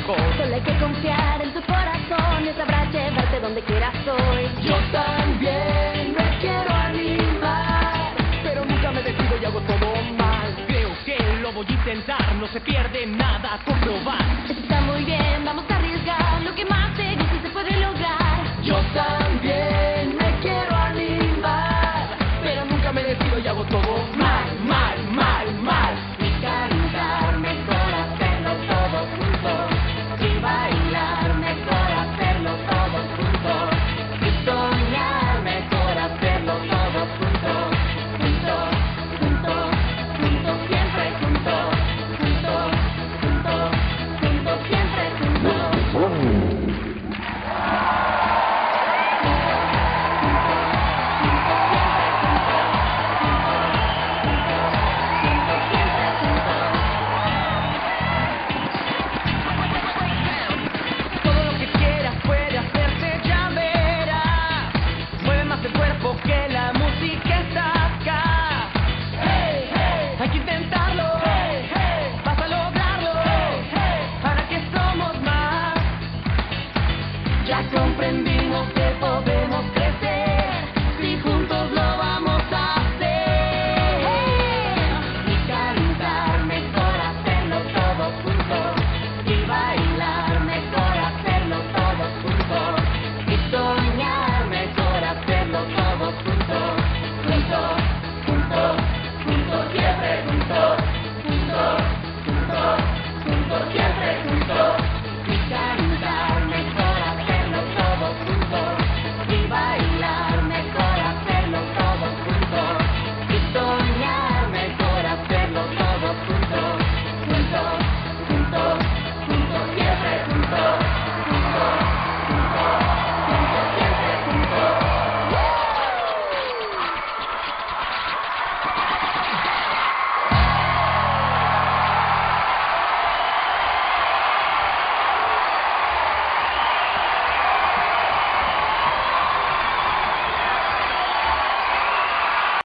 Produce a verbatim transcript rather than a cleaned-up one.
mejor. Solo hay que confiar en tu corazón y sabrás llevarte donde quieras hoy. Yo también me quiero animar, pero nunca me decido y hago todo mal. Creo que lo voy a intentar, no se pierde nada con probar.